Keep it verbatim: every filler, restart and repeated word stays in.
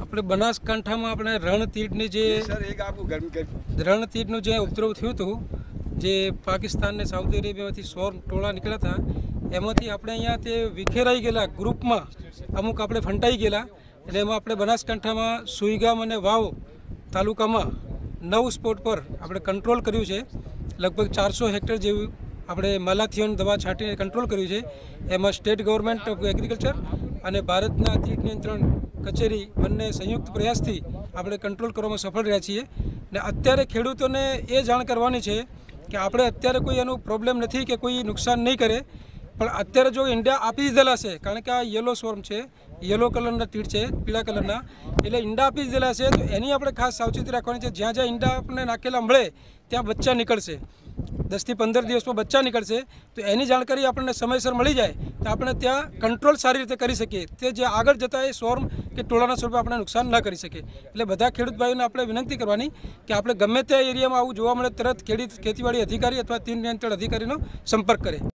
આપણે બનાસકાંઠામાં આપણે રણતીડની જે રણતીડનું જે ઉપદ્રવ થયું હતું, જે પાકિસ્તાન ને સાઉદી અરેબિયામાંથી સોળ ટોળા નીકળ્યા હતા, એમાંથી આપણે અહીંયા તે વિખેરાઈ ગયેલા ગ્રુપમાં અમુક આપણે ફંટાઈ ગયેલા. એટલે એમાં આપણે બનાસકાંઠામાં સુઈગામ અને વાવ તાલુકામાં નવ સ્પોટ પર આપણે કંટ્રોલ કર્યું છે. લગભગ ચારસો હેક્ટર જેવું આપણે માલાથિયોન દવા છાંટીને કંટ્રોલ કર્યું છે. એમાં સ્ટેટ ગવર્મેન્ટ ઓફ એગ્રીકલ્ચર અને ભારતના તીડ નિયંત્રણ કચેરી બંને સંયુક્ત પ્રયાસથી આપણે કંટ્રોલ કરવામાં સફળ રહ્યા છીએ. ને અત્યારે ખેડૂતોને એ જાણ કરવાની છે કે આપણે અત્યારે કોઈ એનું પ્રોબ્લેમ નથી કે કોઈ નુકસાન નહીં કરે, પણ અત્યારે જો ઈંડા આપી દીધેલા છે, કારણ કે આ યલો સ્વર્મ છે, યલો કલરના તીડ છે, પીળા કલરના, એટલે ઈંડા આપી દીધેલા છે, તો એની આપણે ખાસ સાવચેતી રાખવાની છે. જ્યાં જ્યાં ઈંડા આપણને નાખેલા મળે ત્યાં બચ્ચા નીકળશે, દસથી પંદર દિવસમાં બચ્ચા નીકળશે. તો એની જાણકારી આપણને સમયસર મળી જાય તો આપણે ત્યાં કંટ્રોલ સારી રીતે કરી શકીએ. તે જે આગળ જતાં એ સ્વર્મ કે ટોળાના સ્વરૂપે આપણે નુકસાન ન કરી શકીએ. એટલે બધા ખેડૂત ભાઈઓને આપણે વિનંતી કરવાની કે આપણે ગમે તે એરિયામાં આવું જોવા મળે તરત ખેડૂત ખેતીવાડી અધિકારી અથવા તીડ નિયંત્રણ અધિકારીનો સંપર્ક કરે.